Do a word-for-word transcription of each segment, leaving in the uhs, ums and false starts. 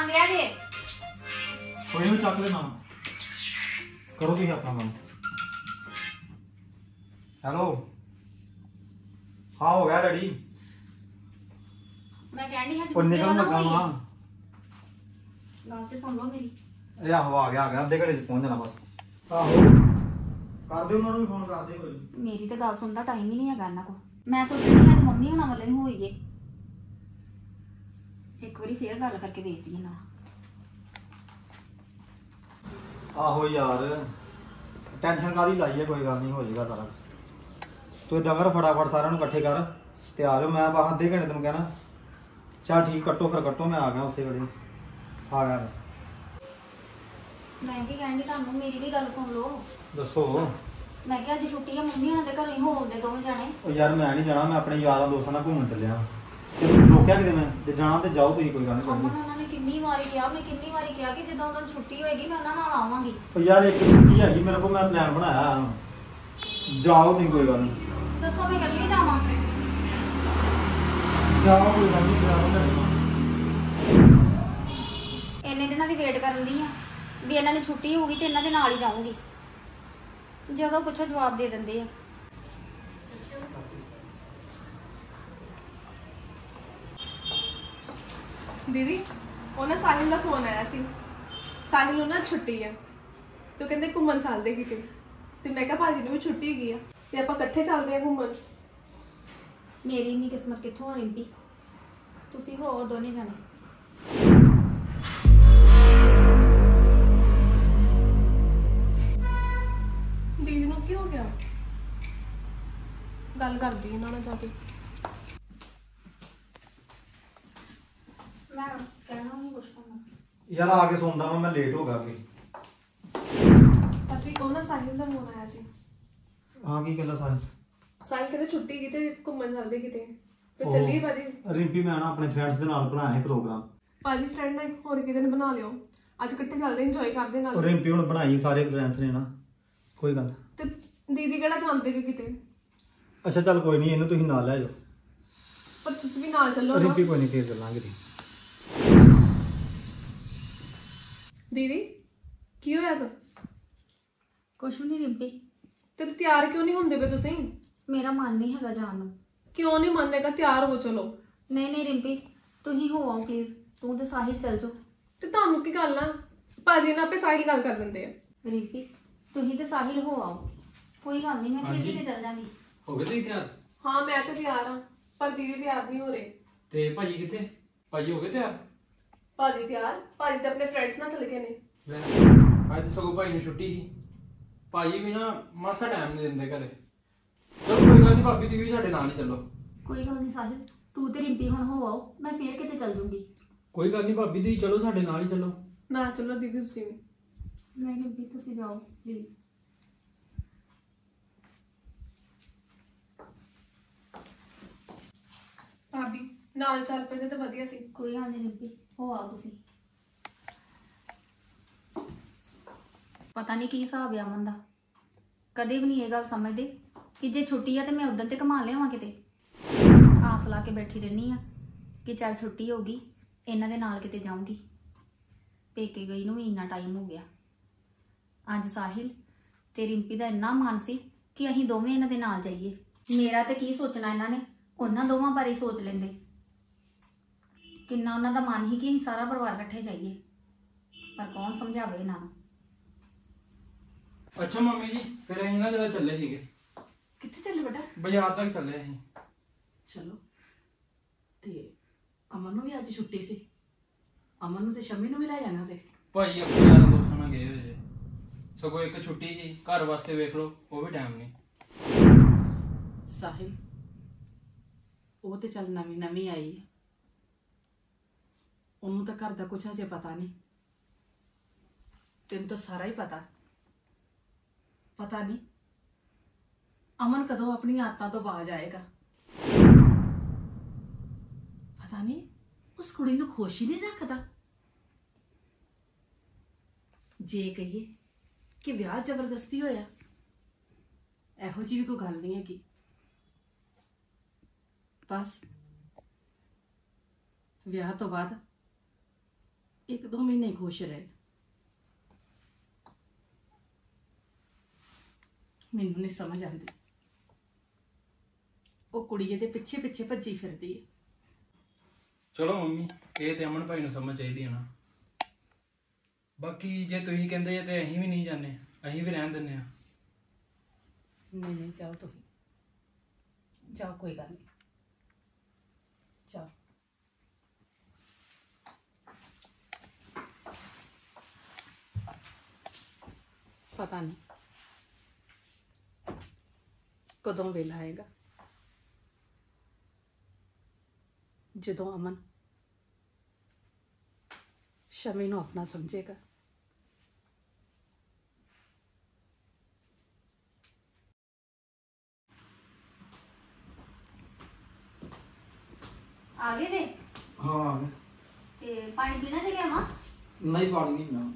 समान दिया जे कोई नहीं चक लेना करो तुम अपना काम। हेलो हाँ हो गया रेडी। मैं कहनी है और निकल लगा वहां गल ते सुन लो मेरी। ए आहो आ गया आ गया अद्धे घंटे च पहुंच जाना बस। आहो कर दे उन्होंने भी फोन कर दे कोई। मेरी तो गल सुनदा टाइम ही नहीं है इन्हां को। मैं सोचनी है तो मम्मी हुणां वाले ही होईए एक बारी फिर गल करके भेजदी है ना। आहो यार टेंशन कादी लाई है कोई गल नहीं हो जाएगा सारा। तू इदा कर फटाफट सारे इकट्ठे कर तैयार हो मैं बस अद्धे घंटे तेन कहना। चल ठीक कट्टो फिर कट्टो मैं आ गया उसे घड़ी आ गया मैं की कहनी तुहानू मेरी भी गल सुन लो। दसो मैं क्या अज छुट्टी है मम्मी हुणां दे घरों ही हो आउंदे दोवें जणे। ओ यार मैं नहीं जाना मैं अपने यारां दोस्तां नाल घूमन चलिया रोकिया कि मैं जे जाना ते जाओ तुसीं कोई गल नहीं अमन करनी। उन्होंने कितनी बारी कहा मैं कितनी बारी कहा कि जदों उन्होंने छुट्टी होएगी मैं उन्हां नाल आवांगी। ओ यार एक छुट्टी हैगी मेरे को मैं प्लान बनाया जाओ तुसीं कोई गल नहीं। दसो मैं कल्ली जावां जाओ कोई गल नहीं जाओ इन्ने दिनां दी वेट करन दी आ भी इन्हां ने छुट्टी होगी ते इन्हां दे नाल ही जाऊंगी। जदों पुछो जवाब दे दिंदे आ। दीदी ਉਹਨਾਂ ਸਾਹਿਲ ਦਾ ਫੋਨ ਆਇਆ ਸੀ। ਸਾਹਿਲ ਨੂੰ ਨਾ ਛੁੱਟੀ ਹੈ ਤੇ ਕਹਿੰਦੇ ਘੁੰਮਣ ਚੱਲਦੇ ਕਿਤੇ ਤੇ ਮੈਂ ਕਿਹਾ ਭਾਜੀ ਨੂੰ ਵੀ ਛੁੱਟੀ ਹੈਗੀ ਆ ਤੇ ਆਪਾਂ ਇਕੱਠੇ ਚੱਲਦੇ ਆ ਘੁੰਮਣ। मेरी इन्नी किस्मत कित्थों आ रिंपी तुसी हो दोने जाने। दीदी ਨੂੰ ਕੀ ਹੋ ਗਿਆ ਗੱਲ ਕਰਦੀ ਇਹਨਾਂ ਨਾਲ ਜਾ ਕੇ। मैं कहना नहीं कुछ तो यार आके सोंदा मैं मैं लेट हो गया कि ਅਸੀਂ ਉਹ ਨਾ ਸਾਹਿਲ ਦਾ ਫੋਨ ਆਇਆ ਸੀ। हां की कहंदा साहिल ਸਾਹਿਲ ਕਹਿੰਦੇ ਛੁੱਟੀ ਕਿਤੇ ਘੁੰਮਣ ਚੱਲਦੇ ਕਿਤੇ ਤੇ ਚੱਲੀਏ ਭਾਜੀ। ਰਿੰਪੀ ਮੈਂ ਨਾ ਆਪਣੇ ਫਰੈਂਡਸ ਦੇ ਨਾਲ ਬਣਾਇਆ ਹੈ ਪ੍ਰੋਗਰਾਮ। ਭਾਜੀ ਫਰੈਂਡ ਨਾਲ ਹੋਰ ਕਿਤੇ ਨੂੰ ਬਣਾ ਲਿਓ ਅੱਜ ਇਕੱਠੇ ਚੱਲਦੇ ਇੰਜੋਏ ਕਰਦੇ ਨਾਲ। और रिंपी ਹੁਣ ਬਣਾਈ ਸਾਰੇ ਫਰੈਂਡਸ ਨੇ ਨਾ ਕੋਈ ਗੱਲ। ਤੇ ਦੀਦੀ ਕਿਹੜਾ ਜਾਂਦੇ ਕਿ ਕਿਤੇ ਅੱਛਾ ਚੱਲ ਕੋਈ ਨਹੀਂ ਇਹਨੂੰ ਤੁਸੀਂ ਨਾਲ ਲੈ ਜਾਓ। ਪਰ ਤੁਸੀਂ ਵੀ ਨਾਲ ਚੱਲੋ ਨਾ। ਰਿੰਪੀ ਕੋਈ ਨਹੀਂ ਫੇਰ ਚੱਲਾਂਗੇ ਦੀ। ਦੀਦੀ ਕੀ ਹੋਇਆ ਤੂੰ कुछ भी नहीं रिंपी ਤੇ ਤਿਆਰ ਕਿਉਂ ਨਹੀਂ ਹੁੰਦੇ ਪਏ ਤੁਸੀਂ? मेरा मन नहीं है जान नूं। ਕਿਉਂ ਨਹੀਂ ਮੰਨੇਗਾ? ਤਿਆਰ ਹੋ ਚਲੋ। नहीं नहीं रिंपी तुही हो आओ प्लीज तू ते साहिल चल जाओ। ਤੇ ਤੁਹਾਨੂੰ ਕੀ ਗੱਲ ਆ ਭਾਜੀ ਨਾਲ ਆਪੇ ਸਾਰੀ ਗੱਲ ਕਰ ਦਿੰਦੇ ਆ। रिंपी तुही ते साहिल हो आओ कोई गल नहीं मैं फिर हाँ जी। किते चल जांगी। हो गए तुसीं तैयार? ਹਾਂ ਮੈਂ ਤਾਂ ਤਿਆਰ ਆ ਪਰ ਦੀਦੀ ਤਿਆਰ ਨਹੀਂ ਹੋ ਰਹੇ। ते भाजी किथे? भाजी हो गए तैयार? ਭਾਜੀ ਤਿਆਰ ਭਾਜੀ ਤਾਂ ਆਪਣੇ ਫਰੈਂਡਸ ਨਾਲ ਚਲੇ ਗਏ ਨੇ। ले आज तो सगों भाई ने छुट्टी थी भाजी भी ना मासा टाइम नहीं देंदे घरे। चलो कोई गल नहीं भाभी तुसीं भी साडे नाल ही चलो। कोई गल नहीं साहिल तू ते रिंपी हुण हो आओ मैं फिर किते चल जाऊंगी। कोई गल नहीं भाभी तुसीं चलो साडे नाल ही चलो। ਨਾ ਚਲੋ ਦੀਦੀ ਤੁਸੀਂ ਵੀ। नहीं रिंपी तुसी जाओ प्लीज। ਭਾਬੀ ਨਾਲ ਚੱਲ ਪੈਂਦੇ ਤਾਂ ਵਧੀਆ ਸੀ। कोई गल नहीं रिंपी हो आओ तुसी। पता नहीं की हिसाब है अमन दा कदे भी नहीं ये गल समझदे कि जे छुट्टी है तो मैं उदन ते घुमा लियावां किते। आस ला के बैठी रहनी आ कि चल छुट्टी होगी इन्हां दे नाल किते जाऊंगी। पेके गई नूं भी इन्ना टाइम हो गया। अज साहिल ते रिंपी दा इन्ना मन सी कि असीं दोवें इन्हां दे नाल जाइए। मेरा ते की सोचना इन्हां ने उन्हां दोवां बारे सोच लैंदे। किन्ना उन्हां दा मन ही कि असीं सारा परिवार इकट्ठे जाइए पर कौन समझावे इन्हां नूं। अच्छा मम्मी जी फिर असीं ना जरा चले सीगे कित्थे चले बेटा? बाजार तक चले असीं। चलो ते अमन नूं भी अज छुट्टी सी अमन नूं ते शम्मी नूं भी लै जाना सी। भाई अपने यार दोस्तां नाल गए होए जे सगों एक छुट्टी ही घर वास्ते वेख लो वो भी टाइम नहीं। साहिल वो ते चल नवीं नवीं आई है ओनू तो घर दा कुछ अजे पता नहीं। तेन तो सारा ही पता पता नहीं अमन कदों अपनी आदतों तो बाज आएगा। पता नहीं उस कुड़ी नूं खुश ही नहीं रखता। जे कहिए कि विआह जबरदस्ती होया एहो जी भी कोई गल नहीं हैगी। बस विआह तो बाद ਇੱਕ ਦੋ ਮਹੀਨੇ ਖੁਸ਼ ਰਹੇ। ਮੈਨੂੰ ਨਹੀਂ ਸਮਝ ਆਉਂਦੀ, ਉਹ ਕੁੜੀ ਇਹਦੇ ਪਿੱਛੇ ਪਿੱਛੇ ਭੱਜੀ ਫਿਰਦੀ ਹੈ। ਚਲੋ ਮੰਮੀ, ਇਹ ਤੇ ਅਮਨ ਭਾਈ ਨੂੰ ਸਮਝ ਚਾਹੀਦੀ ਹੈ ਨਾ। ਬਾਕੀ ਜੇ ਤੁਸੀਂ ਕਹਿੰਦੇ ਜੇ ਤੇ ਅਸੀਂ ਵੀ ਨਹੀਂ ਜਾਂਦੇ, ਅਸੀਂ ਵੀ ਰਹਿਣ ਦਿੰਦੇ ਆ। ਨਹੀਂ ਨਹੀਂ ਜਾਓ, ਤੁਸੀਂ ਜਾਓ, ਕੋਈ ਗੱਲ ਨਹੀਂ, ਜਾਓ। ਪਤਾ ਨਹੀਂ ਕਦੋਂ ਵੇਲਾ ਆਏਗਾ ਜਦੋਂ ਅਮਨ ਸ਼ਮੀ ਨੂੰ ਆਪਣਾ ਸਮਝੇਗਾ। ਆ ਗਏ ਜੇ? ਹਾਂ ਆ ਗਿਆ। ਤੇ ਪਾਣੀ ਪੀਣਾ ਜੇ ਲਿਆਵਾਂ? ਨਹੀਂ ਪਾਣੀ ਨਹੀਂ ਪੀਣਾ।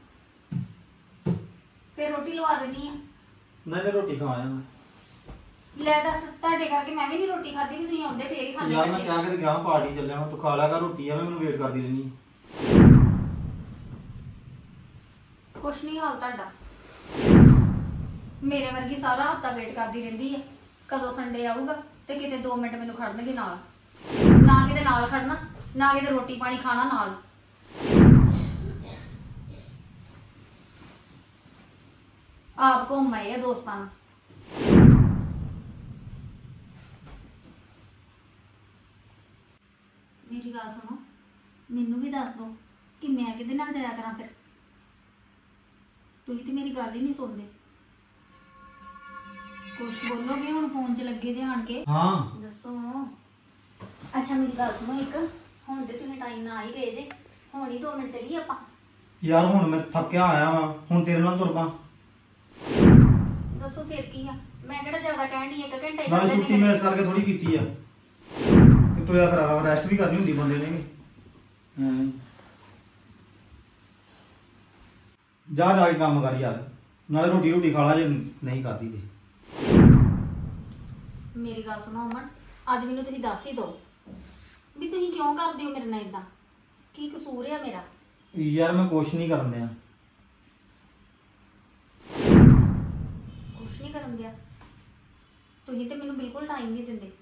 ਫਿਰ ਰੋਟੀ ਲਵਾ ਦੇਣੀ ਆ। ਨਹੀਂ ਨਹੀਂ ਰੋਟੀ ਖਾ ਆਇਆ ਮੈਂ। ਲੈ ਦੱਸ, ਤੁਹਾਡੇ ਕਰਕੇ ਮੈਂ ਵੀ ਨਹੀਂ ਰੋਟੀ ਖਾਧੀ, ਵੀ ਤੁਸੀਂ ਆਉਂਦੇ ਫੇਰ ਹੀ ਖਾਂਦੇ ਯਾਰ ਮੈਂ ਬੈਠੇ। ਕਿਹਾ ਕਿ ਗਿਆ ਪਾਰਟੀ ਚੱਲਿਆ ਮੈਂ, ਤੂੰ ਖਾ ਲਿਆ ਕਰ ਰੋਟੀ, ਐਵੇਂ ਮੈਨੂੰ ਵੇਟ ਕਰਦੀ ਰਹਿੰਦੀ। ਕੁਛ ਨਹੀਂ ਹਾਲ ਤੁਹਾਡਾ। ਮੇਰੇ ਵਰਗੀ ਸਾਰਾ ਹਫਤਾ ਵੇਟ ਕਰਦੀ ਰਹਿੰਦੀ ਹੈ ਕਦੋਂ ਸੰਡੇ ਆਊਗਾ, ਤੇ ਕਿਤੇ ਦੋ ਮਿੰਟ ਮੈਨੂੰ ਖੜਨਗੇ ਨਾਲ। ਨਾ ਕਿਤੇ ਨਾਲ ਖੜਨਾ, ਨਾ ਕਿਤੇ ਰੋਟੀ ਪਾਣੀ ਖਾਣਾ ਨਾਲ। ਆਪ ਘੁੰਮ ਆਏ ਆ ਦੋਸਤਾਂ ਨਾਲ। ਮੇਰੀ ਗੱਲ ਸੁਣੋ, ਮੈਨੂੰ ਵੀ ਦੱਸ ਦੋ ਕਿ ਮੈਂ ਕਿਹਦੇ ਨਾਲ ਜਾਇਆ ਕਰਾਂ ਫਿਰ। ਤੁਸੀਂ ਤੇ ਮੇਰੀ ਗੱਲ ਹੀ ਨਹੀਂ ਸੁਣਦੇ। ਕੁਛ ਬੋਲੋਗੇ ਹੁਣ ਫੋਨ 'ਚ ਲੱਗੇ ਜੇ ਆਣ ਕੇ? ਹਾਂ ਦੱਸੋ। ਅੱਛਾ ਮੇਰੀ ਗੱਲ ਸੁਣੋ ਇੱਕ, ਹੁਣ ਤੇ ਤੁਸੀਂ ਟਾਈਮ ਨਾਲ ਆ ਹੀ ਗਏ ਜੇ, ਹੁਣ ਹੀ ਦੋ ਮਿੰਟ ਚੱਲੀਏ ਆਪਾਂ। ਯਾਰ ਹੁਣ ਮੈਂ ਥੱਕਿਆ ਆਇਆ ਵਾਂ, ਹੁਣ ਤੇਰੇ ਨਾਲ ਤੁਰ ਪਾ। ਦੱਸੋ ਫਿਰ ਕੀ ਆ, ਮੈਂ ਕਿਹੜਾ ਜ਼ਿਆਦਾ ਕਹਿਣ ਦੀ ਇੱਕ ਘੰਟਾ ਹੀ ਨਾਲੇ ਕਰਦੇ ਛੁੱਟੀ ਮੈਂ ਇਸ ਕਰਕੇ ਥੋੜੀ ਕੀਤੀ ਆ ਕਿ ਤੁਰਿਆ ਫਿਰ ਆਰਾਮ ਰੈਸਟ ਵੀ ਕਰਨੀ ਹੁੰਦੀ ਬੰਦੇ ਨੇ। ਹਾਂ ਜਾ ਜਾ ਕੇ ਕੰਮ ਕਰ ਯਾਰ, ਨਾਲੇ ਰੋਟੀ ਰੋਟੀ ਖਾ ਲਾ ਜੇ ਨਹੀਂ ਖਾਧੀ ਤੇ। ਮੇਰੀ ਗੱਲ ਸੁਣੋ ਅਮਨ, ਅੱਜ ਮੈਨੂੰ ਤੁਸੀਂ ਦੱਸ ਹੀ ਦਿਓ ਵੀ ਤੁਸੀਂ ਕਿਉਂ ਕਰਦੇ ਹੋ ਮੇਰੇ ਨਾਲ ਇਦਾਂ, ਕੀ ਕਸੂਰ ਆ ਮੇਰਾ? ਯਾਰ ਮੈਂ ਕੁਛ ਨਹੀਂ ਕਰਨ ਦਿਆ। ਕੁਛ ਨਹੀਂ ਕਰਨ ਦਿਆ? ਤੁਸੀਂ ਤੇ ਮੈਨੂੰ ਬਿਲਕੁਲ ਟਾਈਮ ਨਹੀਂ ਦਿੰਦੇ।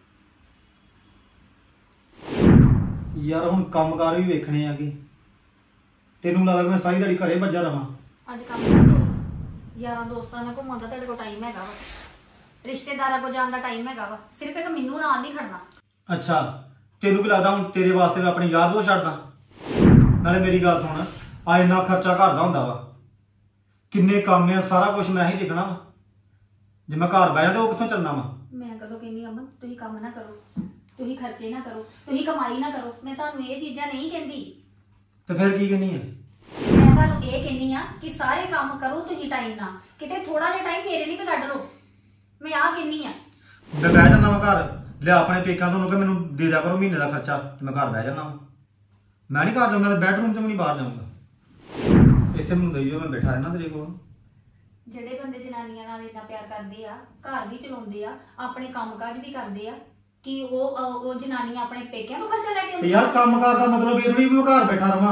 ਯਾਰ ਹੁਣ ਕੰਮਕਾਰ ਵੀ ਵੇਖਣੇ ਆਗੇ, ਤੈਨੂੰ ਲੱਗਦਾ ਮੈਂ ਸਾਰੀ ਦਿਹਾੜੀ ਘਰੇ ਭੱਜਾ ਰਵਾਂ? ਅੱਜ ਕੰਮ ਕਰਦੇ ਯਾਰਾਂ ਦੋਸਤਾਂ ਨਾਲ ਘੁੰਮਣ ਦਾ ਤੁਹਾਡੇ ਕੋਲ ਟਾਈਮ ਹੈਗਾ ਵਾ, ਰਿਸ਼ਤੇਦਾਰਾਂ ਕੋਲ ਜਾਣ ਦਾ ਟਾਈਮ ਹੈਗਾ ਵਾ, ਸਿਰਫ ਇੱਕ ਮੈਨੂੰ ਨਾਲ ਨਹੀਂ ਖੜਨਾ। ਅੱਛਾ ਤੈਨੂੰ ਕੀ ਲੱਗਦਾ ਹੁਣ ਤੇਰੇ ਵਾਸਤੇ ਮੈਂ ਆਪਣੇ ਯਾਰ ਦੋਸਤ ਛੱਡਦਾ? ਨਾਲੇ ਮੇਰੀ ਗੱਲ ਸੁਣ, ਆ ਇੰਨਾ ਖਰਚਾ ਘਰ ਦਾ ਹੁੰਦਾ ਵਾ, ਕਿੰਨੇ ਕੰਮ ਆ, ਸਾਰਾ ਕੁਝ ਮੈਂ ਹੀ ਦੇਖਣਾ ਵਾ। ਜੇ ਮੈਂ ਘਰ ਬਹਿ ਜਾ ਤੇ ਉਹ ਕਿੱਥੋਂ ਚੱਲਣਾ ਵਾ? ਮੈਂ ਕਦੋਂ ਕਹਿੰਦੀ ਅਮਨ ਤੁਸੀਂ ਕੰਮ ਨਾ ਕਰੋ, ਤੁਸੀਂ ਖਰਚੇ ਨਾ ਕਰੋ, ਤੁਸੀਂ ਕਮਾਈ ਨਾ ਕਰੋ, ਮੈਂ ਤੁਹਾਨੂੰ ਇਹ ਚੀਜ਼ਾਂ ਨਹੀਂ ਕਹਿੰਦੀ। ਤੇ ਫਿਰ ਕੀ ਕਹਿੰਦੀ ਹੈ? ਮੈਂ ਤੁਹਾਨੂੰ ਇਹ ਕਹਿੰਦੀ ਆ ਕਿ ਸਾਰੇ ਕੰਮ ਕਰੋ ਤੁਸੀਂ ਟਾਈਮ ਨਾਲ, ਕਿਤੇ ਥੋੜਾ ਜਿਹਾ ਟਾਈਮ ਮੇਰੇ ਲਈ ਵੀ ਕੱਢ ਲਓ। ਮੈਂ ਆਹ ਕਹਿੰਦੀ ਆ। ਮੈਂ ਬਹਿ ਜਾਂਦਾ ਵਾ ਘਰ, ਲਿਆ ਆਪਣੇ ਪੇਕਾਂ ਤੋਂ, ਕਿ ਮੈਨੂੰ ਦੇ ਦਿਆ ਕਰੋ ਮਹੀਨੇ ਦਾ ਖਰਚਾ, ਤੇ ਮੈਂ ਘਰ ਬਹਿ ਜਾਂਦਾ ਵਾ। ਮੈਂ ਨਹੀਂ ਘਰ ਜਾਊਂਗਾ, ਬੈਡਰੂਮ 'ਚ ਵੀ ਨਹੀਂ ਬਾਹਰ ਜਾਊਂਗਾ, ਇੱਥੇ ਮੈਨੂੰ ਦਈ ਜਾਓ, ਮੈਂ ਬੈਠਾ ਰਹਿਣਾ ਤੇਰੇ ਕੋਲ। ਜਿਹੜੇ ਬੰਦੇ ਜਨਾਨੀਆਂ ਨਾਲ ਇੰਨਾ ਪਿਆਰ ਕਰਦੇ ਆ, ਘਰ ਵੀ ਚਲਾਉਂਦੇ ਆ, ਆਪਣੇ ਕੰਮਕਾਜ ਵੀ ਕਰਦੇ ਆ, ਕਿ ਉਹ ਅਹ ਉਹ ਜਨਾਨੀਆਂ ਆਪਣੇ ਪੇਕਿਆਂ ਤੋਂ ਖਰਚਾ ਲੈ ਕੇ ਤੇ ਆਉਂਦੀਆਂ? ਯਾਰ ਕੰਮ ਕਾਰ ਦਾ ਮਤਲਬ ਇਹ ਥੋੜੀ ਵੀ ਮੈਂ ਘਰ ਬੈਠਾ ਰਵਾਂ।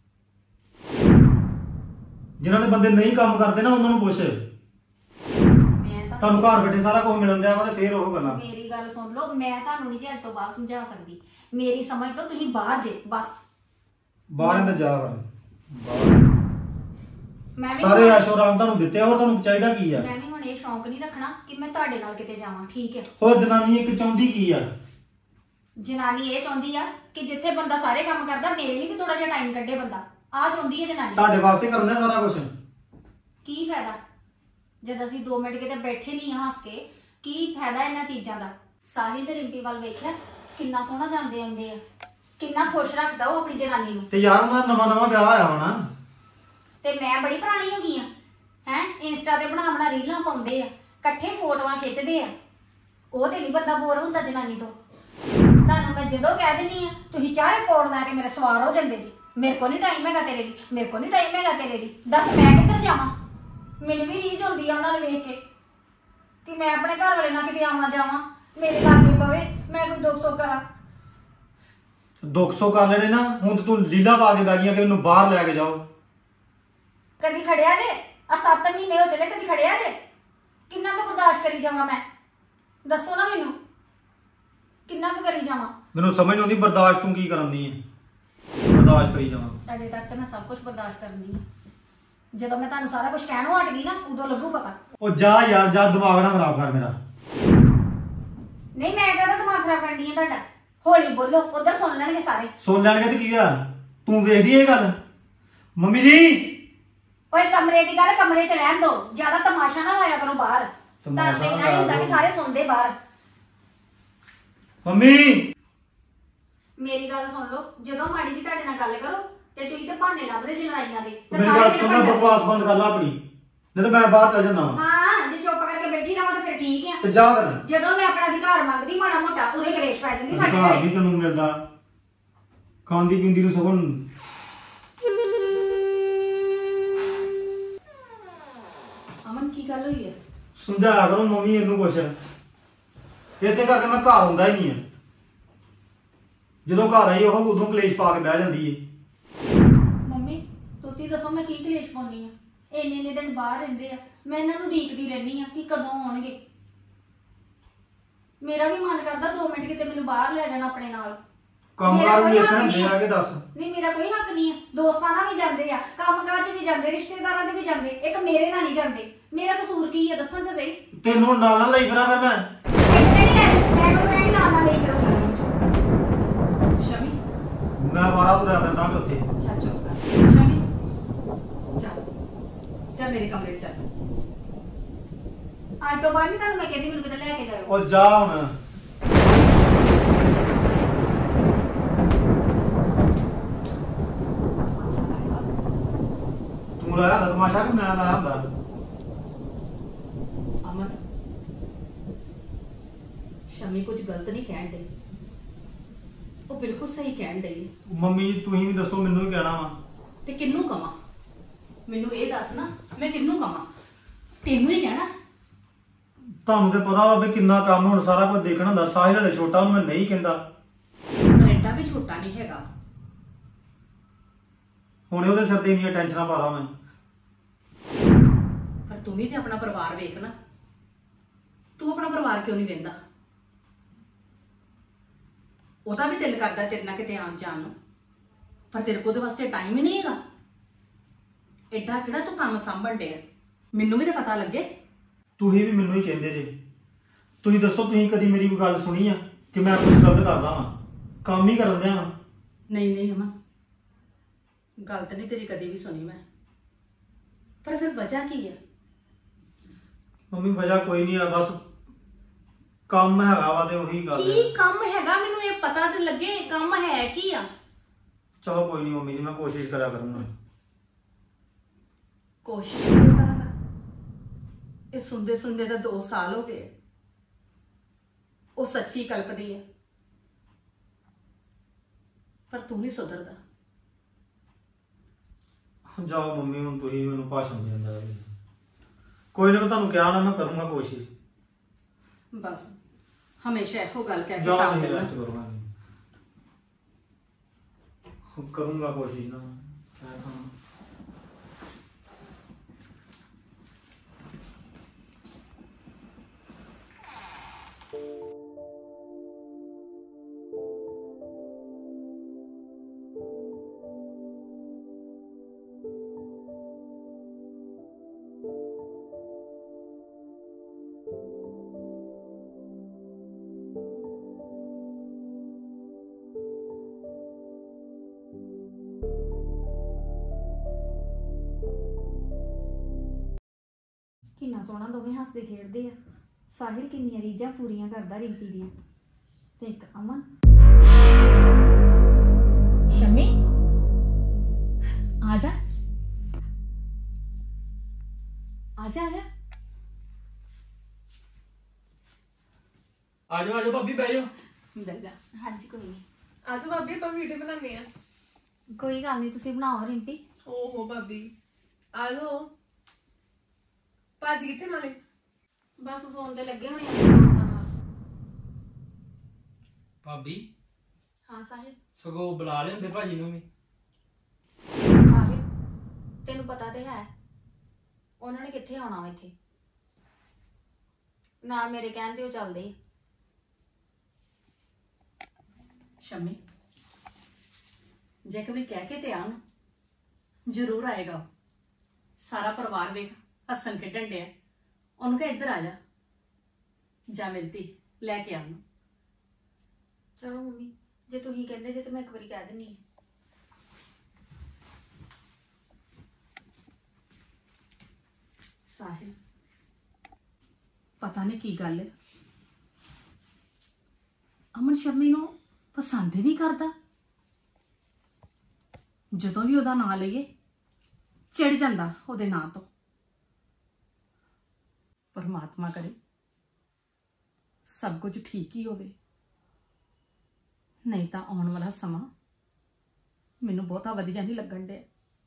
ਜਿਨ੍ਹਾਂ ਦੇ ਬੰਦੇ ਨਹੀਂ ਕੰਮ ਕਰਦੇ ਨਾ ਉਹਨਾਂ ਨੂੰ ਪੁੱਛ, ਮੈਂ ਤਾਂ ਤੁਹਾਨੂੰ ਘਰ ਬੈਠੇ ਸਾਰਾ ਕੁਝ ਮਿਲਣ ਦਿਆ ਵਾ, ਤੇ ਫੇਰ ਉਹ ਗੱਲਾਂ। ਮੇਰੀ ਗੱਲ ਸੁਣ ਲਓ, ਮੈਂ ਤੁਹਾਨੂੰ ਨਹੀਂ ਜੇ ਅੱਜ ਤੋਂ ਬਾਅਦ ਸਮਝਾ ਸਕਦੀ। ਮੇਰੀ ਸਮਝ ਤੋਂ ਤੁਸੀਂ ਬਾਹਰ ਜੇ ਬਸ। ਬਾਹਰ ਅੰਦਰ ਜਾ ਵੜ ਬਾਹਰ। ਮੈਂ ਵੀ ਸਾਰੇ ਐਸ਼ੋ ਆਰਾਮ ਤੁਹਾਨੂੰ ਦਿੱਤੇ, ਹੋਰ ਤੁਹਾਨੂੰ ਚਾਹੀਦਾ ਕੀ ਆ? ਮੈਂ ਵੀ ਹੁਣ ਇਹ ਸ਼ੌਂਕ ਨਹੀਂ ਰੱਖਣਾ ਕਿ ਮੈਂ ਤੁਹਾਡੇ ਨਾਲ ਕਿਤੇ ਜਾਵਾਂ, ਠੀਕ ਹੈ? ਹੋਰ ਜਨਾਨੀ ਇੱਕ ਚਾਹੁੰਦੀ ਕੀ ਆ? ਜਨਾਨੀ ਇਹ ਚਾਹੁੰਦੀ ਆ ਕਿ ਜਿੱਥੇ ਬੰਦਾ ਸਾਰੇ ਕੰਮ ਕਰਦਾ, ਮੇਰੇ ਲਈ ਵੀ ਥੋੜਾ ਜਿਹਾ ਟਾਈਮ ਕੱਢੇ ਬੰਦਾ। ਆਹ ਚਾਹੁੰਦੀ ਹੈ ਜਨਾਨੀ। ਤੁਹਾਡੇ ਵਾਸਤੇ ਕਰਨਾ ਸਾਰਾ ਕੁਝ। ਕੀ ਫਾਇਦਾ ਜਦ ਅਸੀਂ ਦੋ ਮਿੰਟ ਕਿਤੇ ਬੈਠੇ ਨਹੀਂ ਹੱਸ ਕੇ? ਕੀ ਫਾਇਦਾ ਇਹਨਾਂ ਚੀਜ਼ਾਂ ਦਾ? ਸਾਹਿਲ ਤੇ ਰਿੰਪੀ ਵੱਲ ਵੇਖਿਆ ਕਿੰਨਾ ਸੋਹਣਾ ਜਾਂਦੇ ਆਉਂਦੇ ਆ, ਕਿੰਨਾ ਖੁਸ਼ ਰੱਖਦਾ ਉਹ ਆਪਣੀ ਜਨਾਨੀ ਨੂੰ। ਤੇ ਯਾਰ ਉਹਨਾਂ ਦਾ ਨਵਾਂ ਨਵਾਂ ਵਿਆਹ ਹੋਇਆ ਹੋਣਾ, ਤੇ ਮੈਂ ਬੜੀ ਪੁਰਾਣੀ ਹੋ ਗਈ ਆ ਹੈ? ਇੰਸਟਾ ਤੇ ਬਣਾ ਬਣਾ ਰੀਲਾਂ ਪਾਉਂਦੇ ਆ, ਇਕੱਠੇ ਫੋਟੋਆਂ ਖਿੱਚਦੇ ਆ। ਉਹ ਤੇ ਨਹੀਂ ਬੰਦਾ ਬੋਰ ਹੁੰਦਾ ਜਨਾਨੀ ਤੋਂ। ਤੁਹਾਨੂੰ ਮੈਂ ਜਦੋਂ ਕਹਿ ਦਿੰਦੀ ਆ, ਤੁਸੀਂ ਚਾਰੇ ਪੌੜ ਲੈ ਕੇ ਮੇਰੇ ਸਵਾਰ ਹੋ ਜਾਂਦੇ ਜੀ। ਮੇਰੇ ਕੋਲ ਨਹੀਂ ਟਾਈਮ ਹੈਗਾ ਤੇਰੇ ਲਈ, ਮੇਰੇ ਕੋਲ ਨਹੀਂ ਟਾਈਮ ਹੈਗਾ ਤੇਰੇ ਲਈ। ਦੱਸ ਮੈਂ ਕਿੱਧਰ ਜਾਵਾਂ? ਮੈਨੂੰ ਵੀ ਰੀਝ ਹੁੰਦੀ ਆ ਉਹਨਾਂ ਨੂੰ ਵੇਖ ਕੇ ਕਿ ਮੈਂ ਆਪਣੇ ਘਰ ਵਾਲੇ ਨਾਲ ਕਿਤੇ ਆਵਾਂ ਜਾਵਾਂ, ਮੇਰੇ ਲਾਗੇ ਪਵੇ, ਮੈਂ ਕੋਈ ਦੁੱਖ ਸੁੱਖ ਕਰਾਂ। ਦੁੱਖ ਸੋ ਕਰ ਲੈਣੇ ਨਾ, ਹੁਣ ਤੇ ਤੂੰ ਲੀਲਾ ਪਾ ਕੇ ਬੈ ਗਈਆਂ ਕਿ ਮੈਨੂੰ ਬਾਹਰ ਲੈ ਕੇ ਜਾਓ। ਕਦੀ ਖੜਿਆ ਜੇ ਆ ਸੱਤ ਮਹੀਨੇ ਹੋ ਚਲੇ, ਕਦੀ ਖੜਿਆ ਜੇ? ਕਿੰਨਾ ਕੁ ਬਰਦਾਸ਼ਤ ਕਰੀ ਜਾਵਾਂ ਮੈਂ? ਦੱਸੋ ਨਾ ਮੈਨੂੰ, ਕਿੰਨਾ ਕੁ ਕਰੀ ਜਾਵਾਂ? ਮੈਨੂੰ ਸਮਝ ਨਹੀਂ ਆਉਂਦੀ ਬਰਦਾਸ਼ਤ ਤੂੰ ਕੀ ਕਰਨ ਦੀ ਹੈ। ਬਰਦਾਸ਼ਤ ਕਰੀ ਜਾਵਾਂ ਅਜੇ ਤੱਕ ਤਾਂ ਮੈਂ ਸਭ ਕੁਝ ਬਰਦਾਸ਼ਤ ਕਰਨੀ ਹੈ। ਜਦੋਂ ਮੈਂ ਤੁਹਾਨੂੰ ਸਾਰਾ ਕੁਝ ਕਹਿਣੋਂ ਹਟ ਗਈ ਨਾ, ਉਦੋਂ ਲੱਗੂ ਪਤਾ। ਉਹ ਜਾ ਯਾਰ ਜਾ, ਦਿਮਾਗ ਨਾ ਖਰਾਬ ਕਰ ਮੇਰਾ। ਨਹੀਂ ਮੈਂ ਕਹਦਾ ਦਿਮਾਗ ਖਰਾਬ ਕਰਨੀ ਹੈ ਤੁਹਾਡਾ? ਹੌਲੀ ਬੋਲੋ, ਉਧਰ ਸੁਣ ਲੈਣਗੇ ਸਾਰੇ। ਸੁਣ ਲੈਣਗੇ ਤੇ ਕੀ ਆ, ਤੂੰ ਵੇਖਦੀ ਇਹ ਗੱਲ? ਮੰਮੀ ਜੀ ਓਏ ਕਮਰੇ ਦੀ ਗੱਲ ਕਮਰੇ 'ਚ ਰਹਿਣ ਦੋ, ਜ਼ਿਆਦਾ ਤਮਾਸ਼ਾ ਨਾ ਲਾਇਆ ਕਰੋ ਬਾਹਰ। ਤਮਾਸ਼ਾ ਤਾਂ ਤੇ ਨਾਲ ਹੁੰਦਾ ਕਿ ਸਾਰੇ ਸੁਣਦੇ ਬਾਹਰ। ਮੰਮੀ ਮੇਰੀ ਗੱਲ ਸੁਣ ਲਓ, ਜਦੋਂ ਮਾੜੀ ਜੀ ਤੁਹਾਡੇ ਨਾਲ ਗੱਲ ਕਰੋ ਤੇ ਤੁਸੀਂ ਤੇ ਬਹਾਨੇ ਲੱਭਦੇ ਜੇ ਲੜਾਈਆਂ ਦੇ। ਤੇ ਮੇਰੀ ਸਾਰੇ ਗੱਲ ਮੇਰੇ ਸੁਣ ਲੈ, ਭਾਂਡੇ- ਬਕਵਾਸ ਬੰਦ ਕਰ ਲੈ ਆਪਣੀ, ਨਹੀਂ ਤਾਂ ਮੈਂ ਬਾਹਰ ਚੱਲ ਜਾਂਦਾ ਵਾਂ। ਹਾਂ ਜੇ ਚੁੱਪ ਕਰਕੇ ਬੈਠੀ ਰਹਾਂ ਤਾਂ ਫਿਰ ਠੀਕ ਆ। ਤੇ ਜਾ ਫਿਰ। ਜਦੋਂ ਮੈਂ ਆਪਣਾ ਅਧਿਕਾਰ ਮੰਗਦੀ ਮਾੜਾ ਮੋਟਾ, ਉਹਦੇ ਕਲੇਸ਼ ਪੈ ਜਾਂਦੀ ਸਾਡੇ ਘਰ ਘਰੇ। ਵੀ ਤੈਨੂੰ ਮਿਲਦਾ, ਖਾਂਦੀ ਪੀਂਦੀ ਨੂੰ ਸਗੋਂ। ਅਮਨ ਕੀ ਗੱਲ ਹੋਈ ਹੈ? ਸਮਝਾਇਆ ਕਰੋ ਮੰਮੀ ਇਹਨੂੰ ਕੁਛ, ਇਸੇ ਕਰਕੇ ਮੈਂ ਘਰ ਹੁੰਦਾ ਹੀ ਨਹੀਂ ਆ। ਜਦੋਂ ਘਰ ਆਈ ਉਹ ਉਦੋਂ ਕਲੇਸ਼ ਪਾ ਕੇ ਬਹਿ ਜਾਂਦੀ ਏ। ਮੰਮੀ ਤੁਸੀਂ ਦੱਸੋ ਮੈਂ ਕੀ ਕਲੇਸ਼ ਪਾਉਣੀ ਆ? ਇੰਨੇ ਇੰਨੇ ਦਿਨ ਬਾਹਰ ਰਹਿੰਦੇ ਆ, ਮੈਂ ਇਹਨਾਂ ਨੂੰ ਉਡੀਕਦੀ ਰਹਿੰਦੀ ਆ ਕਿ ਕਦੋਂ ਆਉਣਗੇ। ਮੇਰਾ ਵੀ ਮਨ ਕਰਦਾ ਦੋ ਮਿੰਟ ਕਿਤੇ ਮੈਨੂੰ ਬਾਹਰ ਲੈ ਜਾਣਾ ਆਪਣੇ ਨਾਲ। ਕੰਮ ਮੇਰਾ ਕਾਰ ਕੋਈ ਵੀ ਹੱਕ ਵੇਖਣਾ ਨਹੀਂ ਦੇ ਆ ਕੇ ਦੱਸ। ਨਹੀਂ ਮੇਰਾ ਕੋਈ ਹੱਕ ਨਹੀਂ ਹੈ। ਦੋਸਤਾਂ ਨਾਲ ਵੀ ਜਾਂਦੇ ਆ, ਕੰਮ ਕਾਜ ਵੀ ਜਾਂਦੇ, ਰਿਸ਼ਤੇਦਾਰਾਂ ਦੇ ਵੀ ਜਾਂਦੇ, ਇੱਕ ਮੇਰੇ ਨਾਲ ਨਹੀਂ ਜਾਂਦੇ। ਮੇਰਾ ਕਸੂਰ ਕੀ ਹੈ ਦੱਸਣ ਤਾਂ ਸਹੀ। ਤੈਨੂੰ ਨਾਲ ਨਾਲ ਲਈ ਫਿਰਾਂ ਫਿਰ ਮੈਂ। ਇੱਥੇ ਨਹੀਂ ਲੈ, ਮੈਂ ਕੋਈ ਕਹਿਣੀ ਨਾਲ ਨਾਲ ਲਈ ਕਰੋ ਸਾਰਿਆਂ ਨੂੰ। ਸ਼ਮੀ ਮੈਂ ਬਾਹਰ ਤੁਰਿਆ ਫਿਰਦਾ ਵੀ ਉੱਥੇ। ਚੱਲ ਚੁੱਪ ਕਰ। ਸ਼ਮੀ ਚੱਲ ਚੱਲ ਮੇਰੇ ਕਮਰੇ 'ਚ ਚੱਲ। ਅੱਜ ਤੋਂ ਬਾਅਦ ਨਹੀਂ ਤੁਹਾਨੂੰ ਮੈਂ ਕਹਿੰਦੀ ਮੈਨੂੰ ਕਿਤੇ ਲੈ ਕੇ ਜਾਓ। ਉਹ ਜਾ ਹੁਣ। ਤੂੰ ਲਾਇਆ ਹੁੰਦਾ ਤਮਾਸ਼ਾ ਕਿ ਮੈਂ ਲਾਇਆ ਹੁੰਦਾ? ਅਮਨ ਸ਼ਮੀ ਕੁਝ ਗਲਤ ਨਹੀਂ ਕਹਿਣ ਡਈ, ਉਹ ਬਿਲਕੁਲ ਸਹੀ ਕਹਿਣ ਡਈ। ਮੰਮੀ ਜੀ ਤੁਸੀਂ ਵੀ ਦੱਸੋ, ਮੈਨੂੰ ਹੀ ਕਹਿਣਾ ਵਾ। ਤੇ ਕਿਹਨੂੰ ਕਵਾਂ? ਮੈਨੂੰ ਇਹ ਦੱਸ ਨਾ, ਮੈਂ ਕਿਹਨੂੰ ਕਵਾਂ? ਤੈਨੂੰ ਹੀ ਕਹਿਣਾ। ਤੁਹਾਨੂੰ ਤੇ ਪਤਾ ਵਾ ਵੀ ਕਿੰਨਾ ਕੰਮ ਹੁਣ ਸਾਰਾ ਕੁਝ ਦੇਖਣਾ ਹੁੰਦਾ। ਸਾਹਿਲ ਹਲੇ ਛੋਟਾ, ਉਹਨੂੰ ਮੈਂ ਨਹੀਂ ਕਹਿੰਦਾ। ਪਰ ਐਡਾ ਵੀ ਛੋਟਾ ਨਹੀਂ ਹੈਗਾ। ਹੁਣ ਉਹਦੇ ਸਿਰ ਤੇ ਇੰਨੀਆਂ ਟੈਨਸ਼ਨਾਂ ਪਾਦਾ ਮੈਂ। ਪਰ ਤੂੰ ਵੀ ਤੇ ਆਪਣਾ ਪਰਿਵਾਰ ਵੇਖ ਨਾ। ਤੂੰ ਆਪਣਾ ਪਰਿਵਾਰ ਕਿਉਂ ਨਹੀਂ ਵੇਖਦਾ? ਉਹਦਾ ਵੀ ਦਿਲ ਕਰਦਾ ਤੇਰੇ ਨਾਲ ਕਿਤੇ ਆਉਣ ਜਾਣ ਨੂੰ, ਪਰ ਤੇਰੇ ਕੋਲ ਉਹਦੇ ਵਾਸਤੇ ਟਾਈਮ ਹੀ ਨਹੀਂ ਹੈਗਾ। ਐਡਾ ਕਿਹੜਾ ਤੂੰ ਕੰਮ ਸੰਭਣ ਡਿਆ? ਮੈਨੂੰ ਵੀ ਤੇ ਪਤਾ ਲੱਗੇ। ਤੁਸੀਂ ਵੀ ਮੈਨੂੰ ਹੀ ਕਹਿੰਦੇ ਜੇ। ਤੁਸੀਂ ਦੱਸੋ, ਤੁਸੀਂ ਕਦੀ ਮੇਰੀ ਕੋਈ ਗੱਲ ਸੁਣੀ ਆ ਕਿ ਮੈਂ ਕੁਝ ਗਲਤ ਕਰਦਾ ਵਾਂ? ਕੰਮ ਹੀ ਕਰਨ ਦਿਆਂ ਵਾਂ। ਨਹੀਂ ਨਹੀਂ ਅਮਨ, ਗਲਤ ਨਹੀਂ ਤੇਰੀ ਕਦੀ ਵੀ ਸੁਣੀ ਮੈਂ। ਪਰ ਫਿਰ ਵਜ੍ਹਾ ਕੀ ਹੈ? ਮੰਮੀ ਵਜ੍ਹਾ ਕੋਈ ਨਹੀਂ ਆ, ਬਸ ਕੰਮ ਹੈਗਾ ਵਾ ਤੇ ਉਹੀ ਗੱਲ ਕੀ ਹੈ। ਕੰਮ ਹੈਗਾ? ਮੈਨੂੰ ਇਹ ਪਤਾ ਤੇ ਲੱਗੇ ਕੰਮ ਹੈ ਕੀ ਆ। ਚਲੋ ਕੋਈ ਨਹੀਂ ਮੰਮੀ ਜੀ, ਮੈਂ ਕੋਸ਼ਿਸ਼ ਕਰਿਆ ਕਰੂੰਗਾ। ਕੋਸ਼ਿਸ਼ ਕਿਉਂ ਕਰਾਂਗਾ? ਇਹ ਸੁਣਦੇ ਸੁਣਦੇ ਤਾਂ ਦੋ ਸਾਲ ਹੋ ਗਏ। ਉਹ ਸੱਚੀ ਕਲਪਦੀ ਹੈ, ਪਰ ਤੂੰ ਨਹੀਂ ਸੁਧਰਦਾ। ਜਾਓ ਮੰਮੀ, ਹੁਣ ਤੁਸੀਂ ਮੈਨੂੰ ਭਾਸ਼ਣ ਦਿੰਦਾ। ਕੋਈ ਨਾ, ਤੁਹਾਨੂੰ ਕਿਹਾ ਨਾ, ਮੈਂ ਕਰੂੰਗਾ ਕੋਸ਼ਿਸ਼। ਬਸ ਹਮੇਸ਼ਾ ਇਹੋ ਗੱਲ ਕਹਿ ਕੇ ਜਾਓ, ਤਾਂ ਨਹੀਂ ਕਰਨਾ। ਰੈਸਟ ਕਰੂੰਗਾ। ਕਰੂੰਗਾ ਕੋਸ਼ਿਸ਼ ਨਾ, ਕਿਆ ਕਰਾਂ। ਕਿੰਨਾ ਸੋਹਣਾ ਦੋਵੇਂ ਹੱਸਦੇ ਖੇਡਦੇ ਆ। ਸਾਹਿਲ ਕਿੰਨੀਆਂ ਰੀਝਾਂ ਪੂਰੀਆਂ ਕਰਦਾ ਰਿੰਪੀ ਦੀਆਂ, ਤੇ ਇੱਕ ਅਮਨ। ਸ਼ਮੀ ਆ ਜਾ ਆ ਜਾ ਆ ਜਾ। ਆ ਜਾਓ ਆ ਜਾਓ ਭਾਬੀ, ਬਹਿ ਜਾਓ। ਬਹਿ ਜਾ। ਹਾਂਜੀ ਕੋਈ ਨਹੀਂ, ਅੱਜ ਭਾਬੀ ਆਪਾਂ ਵੀਡੀਓ ਬਣਾਉਂਦੇ ਆ। ਕੋਈ ਗੱਲ ਨਹੀਂ, ਤੁਸੀਂ ਬਣਾਓ ਰਿੰਪੀ। ਓਹੋ ਭਾਬੀ ਆ ਜਾਓ। ਭਾਜੀ ਕਿੱਥੇ ਨਾਲੇ? ਬਸ ਫੋਨ ਤੇ ਲੱਗੇ ਹੋਣੇ ਆਪਣੇ ਦੋਸਤਾਂ ਨਾਲ। ਭਾਬੀ ਹਾਂ ਸਾਹਿਲ। ਸਗੋਂ ਬੁਲਾ ਲਿਆਉਂਦੇ ਭਾਜੀ ਨੂੰ ਵੀ। ਸਾਹਿਲ ਤੈਨੂੰ ਪਤਾ ਤੇ ਹੈ ਉਹਨਾਂ ਨੇ ਕਿੱਥੇ ਆਉਣਾ ਵਾ ਇੱਥੇ, ਨਾ ਮੇਰੇ ਕਹਿਣ ਤੇ ਉਹ ਚੱਲਦੇ ਆ। ਸ਼ਮੀ ਜੇ ਕभी ਕਹਿ ਕੇ ਤੇ ਆਣ ਜ਼ਰੂਰ ਆਏਗਾ ਉਹ। ਸਾਰਾ ਪਰਿਵਾਰ ਵੇਖ ਹੱਸਣ ਖੇਡਣ ਡਿਆ, ਉਹਨੂੰ ਕਹ ਇੱਧਰ ਆ ਜਾ, ਜਾ ਮਿਲਤੀ ਲੈ ਕੇ ਆਉਂ। ਚਲੋ ਮੰਮੀ ਜੇ ਤੁਸੀਂ ਕਹਿੰਦੇ ਜੇ ਤੇ ਮੈਂ ਇੱਕ ਵਾਰੀ ਕਹਿ ਦਿੰਨੀ ਆ। ਸਾਹਿਲ ਪਤਾ ਨਹੀਂ ਕੀ ਗੱਲ ਹੈ, ਅਮਨ ਸ਼ਮੀ ਨੂੰ ਪਸੰਦ ਹੀ ਨਹੀਂ ਕਰਦਾ। ਜਦੋਂ ਵੀ ਉਹਦਾ ਨਾਂ ਲਈਏ ਚਿੜ ਜਾਂਦਾ ਉਹਦੇ ਨਾਂ ਤੋਂ। ਪਰਮਾਤਮਾ ਕਰੇ ਸਭ ਕੁਝ ਠੀਕ ਹੀ ਹੋਵੇ, ਨਹੀਂ ਤਾਂ ਆਉਣ ਵਾਲਾ ਸਮਾਂ ਮੈਨੂੰ ਬਹੁਤਾ ਵਧੀਆ ਨਹੀਂ ਲੱਗਣ ਡਿਆ।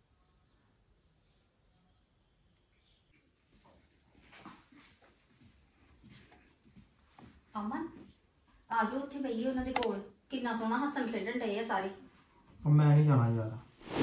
ਅਮਨ ਆ ਜਾਓ, ਉੱਥੇ ਪਈਏ ਉਹਨਾਂ ਦੇ ਕੋਲ, ਕਿੰਨਾ ਸੋਹਣਾ ਹੱਸਣ ਖੇਡਣ ਡਏ ਆ ਸਾਰੇ। ਉਹ ਮੈਂ ਨਹੀਂ ਜਾਣਾ ਯਾਰ।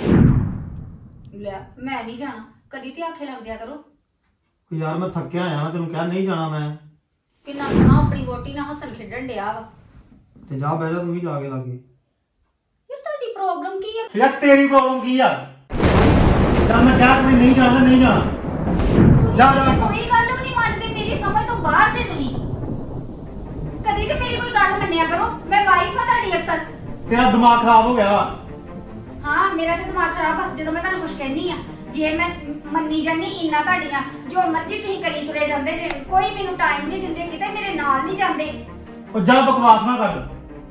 ਲੈ ਮੈਂ ਨਹੀਂ ਜਾਣਾ, ਕਦੀ ਤੇ ਆਖੇ ਲੱਗ ਜਾ ਕਰੋ। ਉਹ ਯਾਰ ਮੈਂ ਥੱਕਿਆ ਆਇਆ, ਮੈਂ ਤੈਨੂੰ ਕਿਹਾ ਨਹੀਂ ਜਾਣਾ ਮੈਂ। ਕਿੰਨਾ ਸੋਹਣਾ ਆਪਣੀ ਵੋਟੀ ਨਾਲ ਹੱਸਣ ਖੇਡਣ ਡਿਆ ਵਾ। ਤੇ ਜਾ ਬਹਿ ਜਾ ਤੂੰ ਵੀ ਜਾ ਕੇ ਲਾਗੇ। ਯਾਰ ਤੁਹਾਡੀ ਪ੍ਰੋਬਲਮ ਕੀ ਆ? ਯਾਰ ਤੇਰੀ ਪ੍ਰੋਬਲਮ ਕੀ ਆ? ਜਾਂ ਮੈਂ ਕਿਹਾ ਕਿ ਨਹੀਂ ਜਾਣਾ ਤਾਂ ਨਹੀਂ ਜਾਣਾ। ਜਾ ਜਾ। ਕੋਈ ਗੱਲ ਵੀ ਨਹੀਂ ਮੰਨਦੇ, ਮੇਰੀ ਸਮਝ ਤੋਂ ਬਾਹਰ ਜੇ ਤੁਸੀਂ। ਕਦੀ ਤੇ ਮੇਰੀ ਕੋਈ ਗੱਲ ਮੰਨਿਆ ਕਰੋ, ਮੈਂ ਵਾਈਫ ਆ ਤੁਹਾਡੀ ਅਕਸਰ। ਤੇਰਾ ਦਿਮਾਗ ਖਰਾਬ ਹੋ ਗਿਆ ਵਾ। ਹਾਂ ਮੇਰਾ ਤੇ ਦਿਮਾਗ ਖਰਾਬ ਆ ਜਦੋਂ ਮੈਂ ਤੁਹਾਨੂੰ ਕੁਝ ਕਹਿੰਦੀ ਆ। ਜੇ ਮੈਂ ਮੰਨੀ ਜਾਨੀ ਇੰਨਾ ਤੁਹਾਡੀਆਂ ਜੋ ਮਰਜ਼ੀ ਤੁਸੀਂ ਕਰੀ ਤੁਰੇ ਜਾਂਦੇ ਜੇ, ਕੋਈ ਮੈਨੂੰ ਟਾਈਮ ਨਹੀਂ ਦਿੰਦੇ, ਕਿਤੇ ਮੇਰੇ ਨਾਲ ਨਹੀਂ ਜਾਂਦੇ। ਉਹ ਜਾ ਬਕਵਾਸ ਨਾ ਕਰ।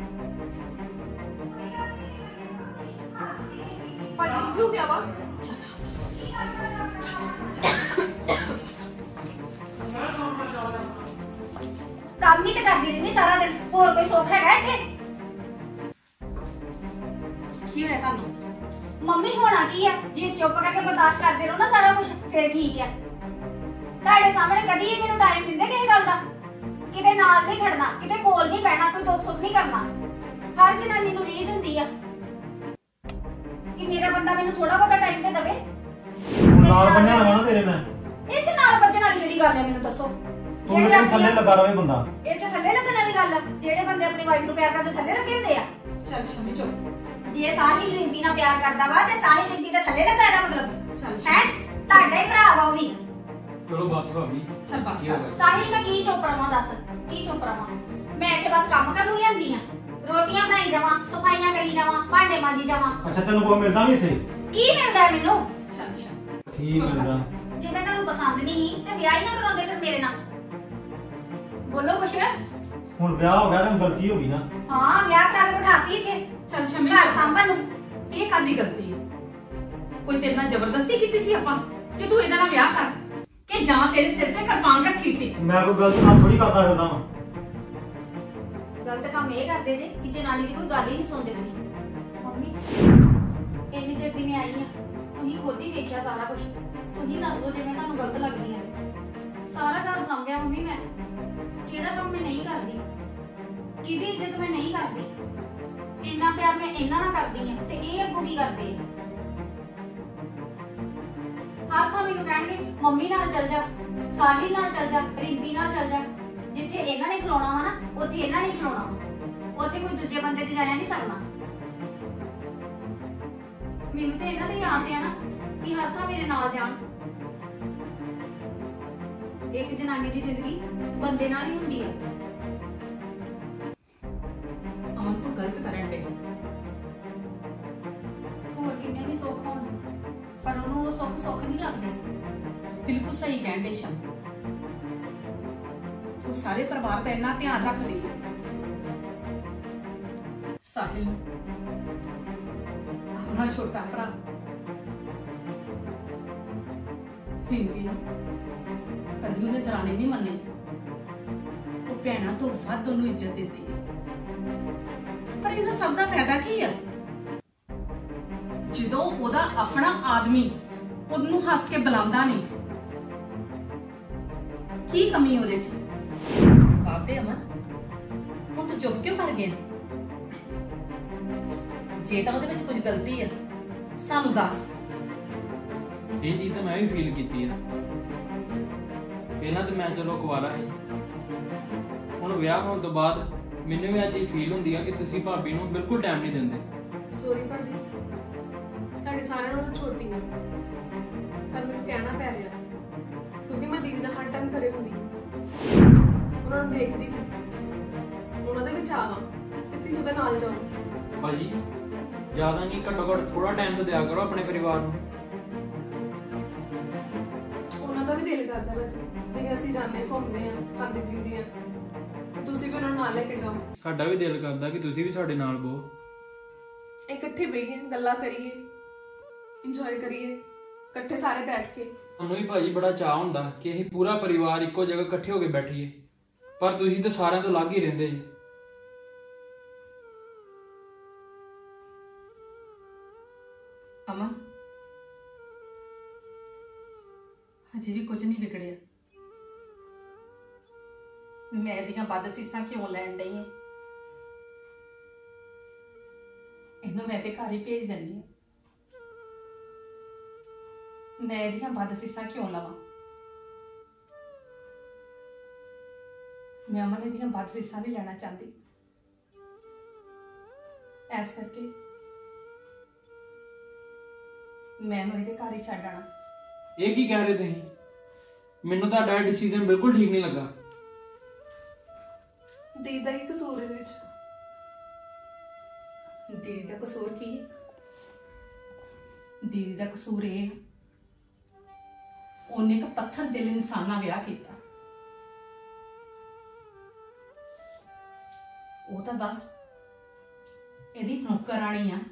ਭਾਜੀ ਨੂੰ ਕਿਉਂ ਗਿਆ ਵਾ? ਕੰਮ ਹੀ ਤੇ ਕਰਦੀ ਰਹਿੰਦੀ ਸਾਰਾ ਦਿਨ, ਹੋਰ ਕੋਈ ਸੁੱਖ ਹੈਗਾ ਇੱਥੇ? ਕੀ ਹੋਇਆ ਤੁਹਾਨੂੰ? ਮੰਮੀ ਹੋਣਾ ਕੀ ਆ, ਜੇ ਚੁੱਪ ਕਰਕੇ ਬਰਦਾਸ਼ਤ ਕਰਦੇ ਰਹੋ ਨਾ ਸਾਰਾ ਕੁਝ ਫਿਰ ਠੀਕ ਆ। ਤੁਹਾਡੇ ਸਾਹਮਣੇ ਕਦੀ ਵੀ ਮੈਨੂੰ ਟਾਈਮ ਦਿੰਦੇ ਕਿਸੇ ਗੱਲ ਦਾ? ਕਿਤੇ ਨਾਲ ਨਹੀਂ ਖੜਨਾ, ਕਿਤੇ ਕੋਲ ਨਹੀਂ ਬਹਿਣਾ, ਕੋਈ ਦੁੱਖ ਸੁੱਖ ਨਹੀਂ ਕਰਨਾ। ਹਰ ਜਨਾਨੀ ਨੂੰ ਰੀਝ ਹੁੰਦੀ ਆ ਕਿ ਮੇਰਾ ਬੰਦਾ ਮੈਨੂੰ ਥੋੜਾ ਬਹੁਤਾ ਟਾਈਮ ਤੇ ਦੇਵੇ। ਹੁਣ ਨਾਲ ਬੰਨਿਆ ਰਵਾਂ ਨਾ ਤੇਰੇ ਮੈਂ। ਇਹ ਚ ਨਾਲ ਵੱਜਣ ਵਾਲੀ ਕਿਹੜੀ ਗੱਲ ਹੈ ਮੈਨੂੰ ਦੱਸੋ? ਤੂੰ ਮੇਰੇ ਥੱਲੇ ਲੱਗਾ ਰਵੇ ਬੰਦਾ। ਇਹ ਚ ਥੱਲੇ ਲੱਗਣ ਵਾਲੀ ਗੱਲ ਆ? ਜਿਹੜੇ ਬੰਦੇ ਆਪਣੀ ਵਾਈਫ ਨੂੰ ਪਿਆਰ ਕਰਦੇ ਥੱਲੇ ਲੱਗੇ ਹੁੰਦੇ ਆ? ਚੱਲ ਸ਼ਮੀ ਚੁੱਪ। ਜੇ ਸਾਹਿਲ ਰਿੰਪੀ ਨਾਲ ਪਿਆਰ ਕਰਦਾ ਵਾ ਤੇ ਸਾਹਿਲ ਰਿੰਪੀ ਦੇ ਥੱਲੇ ਲੱਗਾ ਇਹਦਾ ਮਤਲਬ ਚੱਲ ਹੈ? ਤੁਹਾਡਾ ਹੀ ਭਰਾ ਵਾ ਉਹ ਵੀ। ਚਲੋ ਬਸ ਭਾਬੀ। ਚੱਲ ਬਸ ਕੀ ਹੋ ਕਰ। ਗਿਆ? ਸਾਹਿਲ ਮੈਂ ਕੀ ਚੁੱਪ ਰਵਾਂ ਦੱਸ, ਕੀ ਚੁੱਪ ਰਵਾਂ? ਮੈਂ ਇੱਥੇ ਬਸ ਕੰਮ ਕਰਨ ਨੂੰ ਲਿਆਂਦੀ ਆ, ਰੋਟੀਆਂ ਬਣਾਈ ਜਾਵਾਂ, ਸਫਾਈਆਂ ਕਰੀ ਜਾਵਾਂ, ਭਾਂਡੇ ਮਾਂਜੀ ਜਾਵਾਂ। ਅੱਛਾ ਤੈਨੂੰ ਕੋਈ ਮਿਲਦਾ ਨਹੀਂ ਇੱਥੇ? ਕੀ ਮਿਲਦਾ ਹੈ ਮੈਨੂੰ? ਚੱਲ ਸ਼ਮੀ ਕੀ ਮਿਲਦਾ? ਜੇ ਮੈਂ ਤੁਹਾਨੂੰ ਪਸੰਦ ਨਹੀਂ ਸੀ ਤੇ ਵਿਆਹ ਹੀ ਨਾ ਕਰਾਉਂਦੇ ਫਿਰ ਮੇਰੇ ਨਾਲ। ਬੋਲੋ ਕੁਛ। ਹੁਣ ਵਿਆਹ ਹੋ ਗਿਆ ਤਾਂ ਗਲਤੀ ਹੋ ਗਈ ਨਾ। ਹਾਂ ਵਿਆਹ ਕਰਾ ਕੇ ਬਿਠਾਤੀ ਇੱਥੇ ਚੱਲ ਸ਼ਮੀ ਘਰ ਸੰਭਲ ਨੂੰ। ਇਹ ਕਾਦੀ ਗਲਤੀ ਹੈ? ਕੋਈ ਤੇਰੇ ਨਾਲ ਜ਼ਬਰਦਸਤੀ ਕੀਤੀ ਸੀ ਆਪਾਂ ਕਿ ਤੂੰ ਇਹਦਾ ਨਾਲ ਵਿਆਹ ਕਰ, ਕਿ ਜਾਂ ਤੇਰੇ ਸਿਰ ਤੇ ਕਿਰਪਾਨ ਰੱਖੀ ਸੀ? ਮੈਂ ਕੋਈ ਗਲਤ ਕੰਮ ਥੋੜੀ ਕਰਦਾ ਫਿਰਦਾ ਵਾਂ। ਗਲਤ ਕੰਮ ਇਹ ਕਰਦੇ ਜੇ ਕਿ ਜਨਾਨੀ ਦੀ ਕੋਈ ਗੱਲ ਹੀ ਨਹੀਂ ਸੁਣਦੇ ਤੁਸੀਂ। ਮੰਮੀ ਇੰਨੀ ਚਿਰ ਦੀ ਮੈਂ ਆਈ ਆ, ਤੁਸੀਂ ਖੁਦ ਹੀ ਵੇਖਿਆ ਸਾਰਾ ਕੁਝ। ਤੁਸੀਂ ਦੱਸ ਦਿਓ ਜੇ ਮੈਂ ਤੁਹਾਨੂੰ ਗਲਤ ਲੱਗਦੀ ਆ। ਸਾਰਾ ਘਰ ਸੰਭਿਆ ਮੰਮੀ ਮੈਂ। ਕਿਹੜਾ ਕੰਮ ਮੈਂ ਨਹੀਂ ਕਰਦੀ, ਕਿਹਦੀ ਇੱਜ਼ਤ ਮੈਂ ਨਹੀਂ ਕਰਦੀ। ਇੰਨਾ ਪਿਆਰ ਮੈਂ ਇਹਨਾਂ ਨਾਲ ਕਰਦੀ ਆ ਤੇ ਇਹ ਅੱਗੋਂ ਕੀ ਕਰਦੇ ਆ? ਹਰ ਥਾਂ ਮੈਨੂੰ ਕਹਿਣਗੇ ਮੰਮੀ ਨਾਲ ਚੱਲ ਜਾ, ਸਾਹਿਲ ਨਾਲ ਚੱਲ ਜਾ, ਰਿੰਪੀ ਨਾਲ ਚੱਲ ਜਾ। ਜਿੱਥੇ ਇਹਨਾਂ ਨੇ ਖਲੋਣਾ ਵਾ ਨਾ ਉੱਥੇ ਇਹਨਾਂ ਨੇ ਖਲੋਣਾ ਵਾ, ਉੱਥੇ ਕੋਈ ਦੂਜੇ ਬੰਦੇ ਤੇ ਜਾਇਆ ਨਹੀਂ ਸਕਣਾ। ਮੈਨੂੰ ਤੇ ਇਹਨਾਂ ਦੀ ਆਸ ਆ ਨਾ ਕਿ ਹਰ ਥਾਂ ਮੇਰੇ ਨਾਲ ਜਾਣ। ਇੱਕ ਜਨਾਨੀ ਦੀ ਜ਼ਿੰਦਗੀ ਬੰਦੇ ਨਾਲ ਹੀ ਹੁੰਦੀ ਆ। ਅਮਨ ਤੂੰ ਗਲਤ ਕਰਨ ਦੇ। ਹੋਰ ਕਿੰਨੇ ਵੀ ਸੁੱਖ ਹੋਣ ਪਰ ਉਹਨੂੰ ਉਹ ਸੁੱਖ ਸੁੱਖ ਨਹੀਂ ਲੱਗਦੇ। ਬਿਲਕੁਲ ਸਹੀ ਕਹਿਣ ਦੇ ਸ਼ਮ। ਤੂੰ ਸਾਰੇ ਪਰਿਵਾਰ ਦਾ ਇੰਨਾ ਧਿਆਨ ਰੱਖਦੀ ਸਾਹਿਲ ਆਪਣਾ ਛੋਟਾ ਭਰਾ ਸਿੰਪੀ ਨੂੰ ਕਦੀ ਉਹਨੇ ਦਰਾਣੀ ਨਹੀਂ ਮੰਨੀ। ਉਹ ਭੈਣਾਂ ਤੋਂ ਵੱਧ ਉਹਨੂੰ ਇੱਜ਼ਤ ਦਿੱਤੀ ਪਰ ਇਹਦਾ ਸਭ ਦਾ ਫਾਇਦਾ ਕੀ ਹੈ? ਜਦੋਂ ਉਹਦਾ ਆਪਣਾ ਆਦਮੀ ਉਹਨੂੰ ਹੱਸ ਕੇ ਬੁਲਾਉਂਦਾ ਨਹੀਂ, ਕੀ ਕਮੀ ਉਹਦੇ ਚ? ਬਾਪੇ ਅਮਨ ਹੁਣ ਤੂੰ ਚੁੱਪ ਕਿਉਂ ਕਰ ਗਿਆ? ਜੇ ਤਾਂ ਉਹਦੇ ਵਿੱਚ ਕੁਝ ਗਲਤੀ ਆ ਸਾਨੂੰ ਦੱਸ। ਇਹ ਚੀਜ਼ ਤਾਂ ਮੈਂ ਵੀ ਫੀਲ ਕੀਤੀ ਆ। ਪਹਿਲਾਂ ਤਾਂ ਮੈਂ ਚਲੋ ਕੁਵਾਰਾ ਸੀ, ਹੁਣ ਵਿਆਹ ਹੋਣ ਤੋਂ ਬਾਅਦ ਮੈਨੂੰ ਵੀ ਇਹ ਚੀਜ਼ ਫੀਲ ਹੁੰਦੀ ਆ ਕਿ ਤੁਸੀਂ ਭਾਬੀ ਨੂੰ ਬਿਲਕੁਲ ਟਾਈਮ ਨਹੀਂ ਦਿੰਦੇ। ਸੋਰੀ ਭਾਜੀ, ਤੁਹਾਡੇ ਸਾਰਿਆਂ ਨਾਲੋਂ ਛੋਟੀ ਹਾਂ, ਪਰ ਮੈਨੂੰ ਕਹਿਣਾ ਪੈ ਰਿਹਾ ਕਿਉਂਕਿ ਮੈਂ ਦੀਦੀ ਨਾਲ ਹਰ ਟਾਈਮ ਘਰੇ ਹੁੰਦੀ ਹਾਂ। ਉਹਨਾਂ ਨੂੰ ਦੇਖਦੀ ਸੀ, ਉਹਨਾਂ ਦੇ ਵਿੱਚ ਆਵਾਂ ਕਿ ਤੁਸੀਂ ਉਹਦੇ ਨਾਲ ਜਾਓ। ਭਾਜੀ ਜ਼ਿਆਦਾ ਨਹੀਂ, ਘੱਟੋ ਘੱਟ ਥੋੜਾ ਟਾਈਮ ਤਾਂ ਦਿਆ ਕਰੋ ਆਪਣੇ ਪਰਿਵਾਰ ਨੂੰ। ਉਹਨਾਂ ਦਾ ਵੀ ਦਿਲ ਕਰਦਾ ਭਾਜੀ, ਜਿਵੇਂ ਅਸੀਂ ਜਾਂਦੇ ਘੁੰਮਦੇ ਆ, ਖਾਂਦੇ ਪੀਂਦੇ ਆ, ਤੇ ਤੁਸੀਂ ਵੀ ਉਹਨਾਂ ਨੂੰ ਨਾਲ ਲੈ ਕੇ ਜਾਓ। ਸਾਡਾ ਵੀ ਦਿਲ ਕਰਦਾ ਕਿ ਤੁਸੀਂ ਵੀ ਸਾਡੇ ਨਾਲ ਬਹੋ, ਇਕੱਠੇ ਬਈਏ, ਗੱਲਾਂ ਕਰੀਏ, ਇੰਜੋਏ ਕਰੀਏ ਇਕੱਠੇ ਸਾਰੇ ਬੈਠ ਕੇ। ਤੁਹਾਨੂੰ ਵੀ ਭਾਜੀ ਬੜਾ ਚਾਹ ਹੁੰਦਾ ਕਿ ਅਸੀਂ ਪੂਰਾ ਪਰਿਵਾਰ ਇੱਕੋ ਜਗ੍ਹਾ ਇਕੱਠੇ ਹੋ ਕੇ ਬੈਠੀਏ, ਪਰ ਤੁਸੀਂ ਤਾਂ ਸਾਰਿਆਂ ਤੋਂ ਅਲੱਗ ਹੀ ਰਹਿੰਦੇ ਜੀ। ਅਮਨ, ਹਜੇ ਵੀ ਕੁਝ ਨਹੀਂ ਵਿਗੜਿਆ। ਮੈਂ ਇਹਦੀਆਂ ਵੱਧ ਸੀਸਾਂ ਕਿਉਂ ਲੈਣ ਡਈ ਹਾਂ? ਇਹਨੂੰ ਮੈਂ ਤੇ ਘਰ ਹੀ ਭੇਜ ਦਿੰਦੀ ਹਾਂ। ਮੈਂ ਇਹਦੀਆਂ ਵੱਧ ਸੀਸਾਂ ਕਿਉਂ ਲਵਾਂ? ਮੈਂ ਅਮਨ ਇਹਦੀਆਂ ਵੱਧ ਸੀਸਾਂ ਨਹੀਂ ਲੈਣਾ ਚਾਹੁੰਦੀ, ਐਸ ਕਰਕੇ ਮੈਨੂੰ ਇਹਦੇ ਘਰ ਹੀ ਛੱਡ ਆਣਾ। ਇਹ ਕੀ ਕਹਿ ਰਹੇ ਤੁਸੀਂ? ਮੈਨੂੰ ਤੁਹਾਡਾ ਡਿਸੀਜਨ ਬਿਲਕੁਲ ਠੀਕ ਨਹੀਂ ਲੱਗਾ। ਦੀਦੀ ਦਾ ਕੀ ਕਸੂਰ ਇਹਦੇ ਵਿੱਚ? ਦੀਦੀ ਦਾ ਕਸੂਰ ਕੀ ਹੈ? ਦੀਦੀ ਦਾ ਕਸੂਰ ਇਹ ਹੈ ਉਹਨੇ ਇੱਕ ਪੱਥਰ ਦਿਲ ਇਨਸਾਨ ਨਾਲ ਵਿਆਹ ਕੀਤਾ। ਉਹ ਤਾਂ ਬਸ ਇਹਦੀ ਨੌਕਰਾਣੀ ਆ,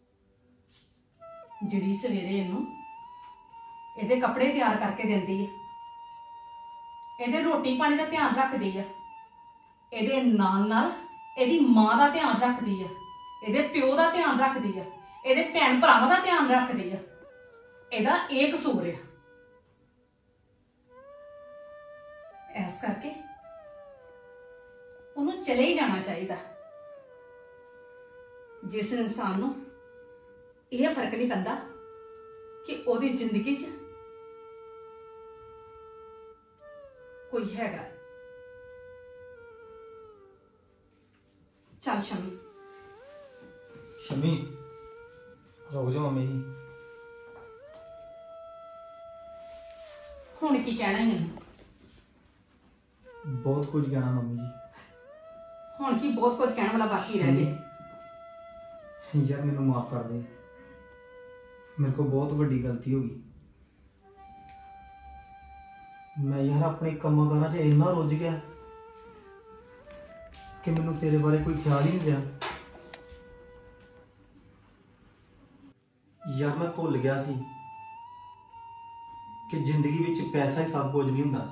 ਜਿਹੜੀ ਸਵੇਰੇ ਇਹਨੂੰ ਇਹਦੇ ਕੱਪੜੇ ਤਿਆਰ ਕਰਕੇ ਦਿੰਦੀ ਹੈ, ਇਹਦੇ ਰੋਟੀ ਪਾਣੀ ਦਾ ਧਿਆਨ ਰੱਖਦੀ ਆ, ਇਹਦੇ ਨਾਲ ਨਾਲ ਇਹਦੀ ਮਾਂ ਦਾ ਧਿਆਨ ਰੱਖਦੀ ਆ, ਇਹਦੇ ਪਿਓ ਦਾ ਧਿਆਨ ਰੱਖਦੀ ਆ, ਇਹਦੇ ਭੈਣ ਭਰਾਵਾਂ ਦਾ ਧਿਆਨ ਰੱਖਦੀ ਆ। ਇਹਦਾ ਇਹ ਕਸੂਰ ਆ। ਐਸ ਕਰਕੇ ਉਹਨੂੰ ਚਲੇ ਹੀ ਜਾਣਾ ਚਾਹੀਦਾ। ਜਿਸ ਇਨਸਾਨ ਨੂੰ ਇਹ ਫਰਕ ਨਹੀਂ ਪੈਂਦਾ ਕਿ ਉਹਦੀ ਜ਼ਿੰਦਗੀ 'ਚ ਕੋਈ ਹੈਗਾ। ਚੱਲ ਸ਼ਮੀ। ਸ਼ਮੀ ਰੁਕ ਜਾ ਮੰਮੀ ਜੀ। ਹੁਣ ਕੀ ਕਹਿਣਾ ਹੈ? ਬਹੁਤ ਕੁਝ ਕਹਿਣਾ ਮੰਮੀ ਜੀ। ਹੁਣ ਕੀ ਬਹੁਤ ਕੁਝ ਕਹਿਣ ਵਾਲਾ ਬਾਕੀ ਰਹਿ ਗਿਆ? ਯਾਰ ਮੈਨੂੰ ਮਾਫ ਕਰ ਦੇ, ਮੇਰੇ ਕੋਲ ਬਹੁਤ ਵੱਡੀ ਗਲਤੀ ਹੋ ਗਈ। ਮੈਂ ਯਾਰ ਆਪਣੇ ਕੰਮਾਂ ਕਾਰਾਂ 'ਚ ਇੰਨਾ ਰੁੱਝ ਗਿਆ ਕਿ ਮੈਨੂੰ ਤੇਰੇ ਬਾਰੇ ਕੋਈ ਖਿਆਲ ਹੀ ਨਹੀਂ ਰਿਹਾ। ਯਾਰ ਮੈਂ ਭੁੱਲ ਗਿਆ ਸੀ ਕਿ ਜ਼ਿੰਦਗੀ ਵਿੱਚ ਪੈਸਾ ਹੀ ਸਭ ਕੁਝ ਨਹੀਂ ਹੁੰਦਾ।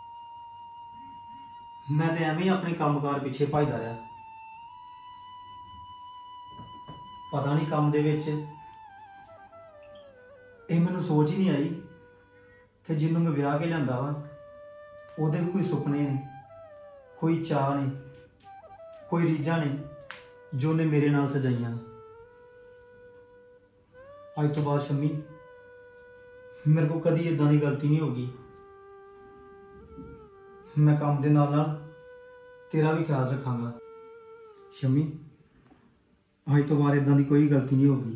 ਮੈਂ ਤੇ ਐਵੇਂ ਹੀ ਆਪਣੇ ਕੰਮਕਾਰ ਪਿੱਛੇ ਭੱਜਦਾ ਰਿਹਾ। ਪਤਾ ਨਹੀਂ ਕੰਮ ਦੇ ਵਿੱਚ ਇਹ ਮੈਨੂੰ ਸੋਚ ਹੀ ਨਹੀਂ ਆਈ ਕਿ ਜਿਹਨੂੰ ਮੈਂ ਵਿਆਹ ਕੇ ਲਿਆਂਦਾ ਵਾ ਉਹਦੇ ਵੀ ਕੋਈ ਸੁਪਨੇ ਨੇ, ਕੋਈ ਚਾਹ ਨੇ, ਕੋਈ ਰੀਝਾਂ ਨੇ ਜੋ ਨੇ ਮੇਰੇ ਨਾਲ ਸਜਾਈਆਂ। ਅੱਜ ਤੋਂ ਬਾਅਦ ਸ਼ਮੀ ਮੇਰੇ ਕੋਲ ਕਦੀ ਇਦਾਂ ਦੀ ਗਲਤੀ ਨਹੀਂ ਹੋਗੀ। ਮੈਂ ਕੰਮ ਦੇ ਨਾਲ ਨਾਲ ਤੇਰਾ ਵੀ ਖਿਆਲ ਰੱਖਾਂਗਾ। ਸ਼ਮੀ ਅੱਜ ਤੋਂ ਬਾਅਦ ਇਦਾਂ ਦੀ ਕੋਈ ਗਲਤੀ ਨਹੀਂ ਹੋਗੀ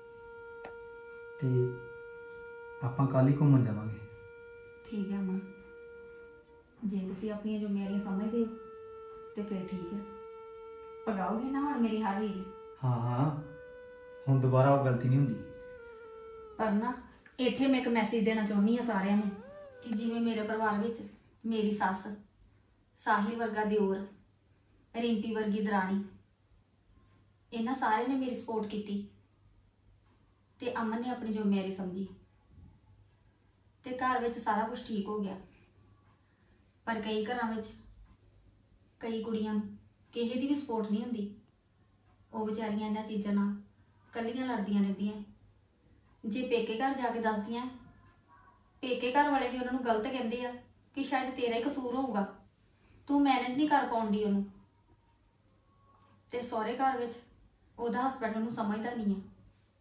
ਤੇ ਆਪਾਂ ਕੱਲ ਹੀ ਘੁੰਮਣ ਜਾਵਾਂਗੇ। ਠੀਕ ਹੈ ਮਾਂ, ਜੇ ਤੁਸੀਂ ਆਪਣੀਆਂ ਜ਼ਿੰਮੇਵਾਰੀਆਂ ਸਮਝਦੇ ਹੋ ਤੇ ਫਿਰ ਠੀਕ ਹੈ, ਪਗਾਓਗੇ ਨਾ ਹੁਣ ਮੇਰੀ ਹਰ ਚੀਜ਼। ਹਾਂ ਹਾਂ, ਹੁਣ ਦੁਬਾਰਾ ਉਹ ਗਲਤੀ ਨਹੀਂ ਹੁੰਦੀ। ਪਰ ਨਾ ਇੱਥੇ ਮੈਂ ਇੱਕ ਮੈਸੇਜ ਦੇਣਾ ਚਾਹੁੰਦੀ ਹਾਂ ਸਾਰਿਆਂ ਨੂੰ ਕਿ ਜਿਵੇਂ ਮੇਰੇ ਪਰਿਵਾਰ ਵਿੱਚ ਮੇਰੀ ਸੱਸ, ਸਾਹਿਲ ਵਰਗਾ ਦਿਓਰ, ਰਿੰਪੀ ਵਰਗੀ ਦਰਾਣੀ, ਇਹਨਾਂ ਸਾਰਿਆਂ ਨੇ ਮੇਰੀ ਸਪੋਰਟ ਕੀਤੀ ਤੇ ਅਮਨ ਨੇ ਆਪਣੀ ਜ਼ਿੰਮੇਵਾਰੀ ਸਮਝੀ ਤੇ ਘਰ ਵਿੱਚ ਸਾਰਾ ਕੁਝ ਠੀਕ ਹੋ ਗਿਆ। ਪਰ ਕਈ ਘਰਾਂ ਵਿੱਚ ਕਈ ਕੁੜੀਆਂ ਨੂੰ ਕਿਸੇ ਦੀ ਵੀ ਸਪੋਰਟ ਨਹੀਂ ਹੁੰਦੀ। ਉਹ ਵਿਚਾਰੀਆਂ ਇਹਨਾਂ ਚੀਜ਼ਾਂ ਨਾਲ ਕੱਲੀਆਂ ਲੜਦੀਆਂ ਰਹਿੰਦੀਆਂ। ਜੇ ਪੇਕੇ ਘਰ ਜਾ ਕੇ ਦੱਸਦੀਆਂ, ਪੇਕੇ ਘਰ ਵਾਲੇ ਵੀ ਉਹਨਾਂ ਨੂੰ ਗਲਤ ਕਹਿੰਦੇ ਆ ਕਿ ਸ਼ਾਇਦ ਤੇਰਾ ਹੀ ਕਸੂਰ ਹੋਊਗਾ, ਤੂੰ ਮੈਨੇਜ ਨਹੀਂ ਕਰ ਪਾਉਂਦੀ ਉਹਨੂੰ। ਤੇ ਸਹੁਰੇ ਘਰ ਵਿੱਚ ਉਹਦਾ ਹਸਬੈਂਡ ਉਹਨੂੰ ਸਮਝਦਾ ਨਹੀਂ ਆ,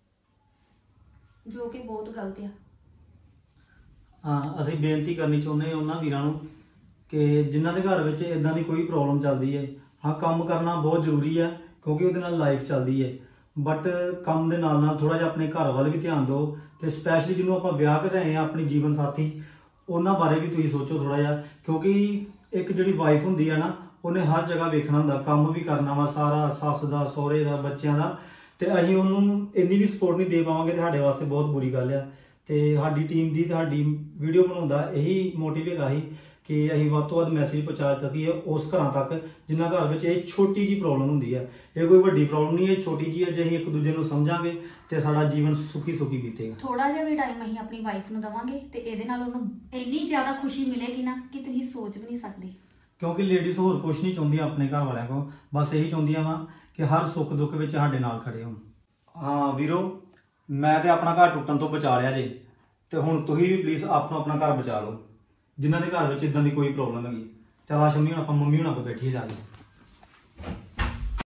ਜੋ ਕਿ ਬਹੁਤ ਗਲਤ ਆ। ਹਾਂ, ਅਸੀਂ ਬੇਨਤੀ ਕਰਨੀ ਚਾਹੁੰਦੇ ਹਾਂ ਉਹਨਾਂ ਵੀਰਾਂ ਨੂੰ ਕਿ ਜਿਨ੍ਹਾਂ ਦੇ ਘਰ ਵਿੱਚ ਇਦਾਂ ਦੀ ਕੋਈ ਪ੍ਰੋਬਲਮ ਚੱਲਦੀ ਹੈ, ਹਾਂ ਕੰਮ ਕਰਨਾ ਬਹੁਤ ਜ਼ਰੂਰੀ ਹੈ ਕਿਉਂਕਿ ਉਹਦੇ ਨਾਲ ਲਾਈਫ ਚੱਲਦੀ ਹੈ, ਬਟ ਕੰਮ ਦੇ ਨਾਲ ਨਾਲ ਥੋੜਾ ਜਿਹਾ ਆਪਣੇ ਘਰ ਵੱਲ ਵੀ ਧਿਆਨ ਦਿਓ ਤੇ ਸਪੈਸ਼ਲੀ ਜਿਹਨੂੰ ਆਪਾਂ ਵਿਆਹ ਕਰ ਰਹੇ ਹਾਂ ਆਪਣੀ ਜੀਵਨ ਸਾਥੀ, ਉਹਨਾਂ ਬਾਰੇ ਵੀ ਤੁਸੀਂ ਸੋਚੋ ਥੋੜਾ ਜਿਹਾ, ਕਿਉਂਕਿ ਇੱਕ ਜਿਹੜੀ ਵਾਈਫ ਹੁੰਦੀ ਹੈ ਨਾ ਉਹਨੇ ਹਰ ਜਗ੍ਹਾ ਵੇਖਣਾ ਹੁੰਦਾ, ਕੰਮ ਵੀ ਕਰਨਾ ਵਾ ਸਾਰਾ, ਸੱਸ ਦਾ, ਸਹੁਰੇ ਦਾ, ਬੱਚਿਆਂ ਦਾ, ਤੇ ਅਸੀਂ ਉਹਨੂੰ ਇੰਨੀ ਵੀ ਸਪੋਰਟ ਨਹੀਂ ਦੇ ਪਾਵਾਂਗੇ ਤੇ ਸਾਡੇ ਵਾਸਤੇ ਬਹੁਤ ਬੁਰੀ ਗੱਲ ਆ। ਤੇ ਸਾਡੀ ਟੀਮ ਦੀ ਤੁਹਾਡੀ ਵੀਡੀਓ ਬਣਾਉਣ ਦਾ ਇਹੀ ਮੋਟਿਵ ਹੈਗਾ ਸੀ ਕਿ ਅਸੀਂ ਵੱਧ ਤੋਂ ਵੱਧ ਮੈਸੇਜ ਪਹੁੰਚਾ ਸਕੀਏ ਉਸ ਘਰਾਂ ਤੱਕ ਜਿਨ੍ਹਾਂ ਘਰ ਵਿੱਚ ਇਹ ਛੋਟੀ ਜੀ ਪ੍ਰੋਬਲਮ ਹੁੰਦੀ ਹੈ। ਇਹ ਕੋਈ ਵੱਡੀ ਪ੍ਰੋਬਲਮ ਨਹੀਂ ਹੈ, ਛੋਟੀ ਜੀ ਹੈ। ਜੇ ਅਸੀਂ ਇੱਕ ਦੂਜੇ ਨੂੰ ਸਮਝਾਂਗੇ ਤੇ ਸਾਡਾ ਜੀਵਨ ਸੁਖੀ ਸੁਖੀ ਬੀਤੇਗਾ। ਥੋੜਾ ਜਿਹਾ ਵੀ ਟਾਈਮ ਅਸੀਂ ਆਪਣੀ ਵਾਈਫ ਨੂੰ ਦਵਾਂਗੇ ਤੇ ਇਹਦੇ ਨਾਲ ਉਹਨੂੰ ਇੰਨੀ ਜ਼ਿਆਦਾ ਖੁਸ਼ੀ ਮਿਲੇਗੀ ਨਾ ਕਿ ਤੁਸੀਂ ਸੋਚ ਵੀ ਨਹੀਂ ਸਕਦੇ। ਕਿਉਂਕਿ ਲੇਡੀਜ਼ ਹੋਰ ਕੁਝ ਨਹੀਂ ਚਾਹੁੰਦੀਆਂ ਆਪਣੇ ਘਰ ਵਾਲਿਆਂ ਕੋਲ, ਬਸ ਇਹੀ ਚਾਹੁੰਦੀਆਂ ਵਾ ਕਿ ਹਰ ਸੁੱਖ ਦੁੱਖ ਵਿੱਚ ਸਾਡੇ ਨਾਲ ਖੜੇ ਹੋਣ। ਹਾਂ ਵੀਰੋ, ਮੈਂ ਤੇ ਆਪਣਾ ਘਰ ਟੁੱਟਣ ਤੋਂ ਬਚਾ ਲਿਆ ਜੇ, ਤੇ ਹੁਣ ਤੁਸੀਂ ਵੀ ਪਲੀਜ਼ ਆਪਣਾ ਆਪਣਾ ਘਰ ਬਚਾ ਲਓ ਜਿਨ੍ਹਾਂ ਦੇ ਘਰ ਵਿੱਚ ਇਦਾਂ ਦੀ ਕੋਈ ਪ੍ਰੋਬਲਮ ਹੈਗੀ। ਚਲ ਆ ਸ਼ੰਮੀ ਹੁਣ ਆਪਾਂ ਮੰਮੀ ਹੁਣਾਂ ਕੋਲ ਬੈਠੀਏ ਜਾ ਕੇ।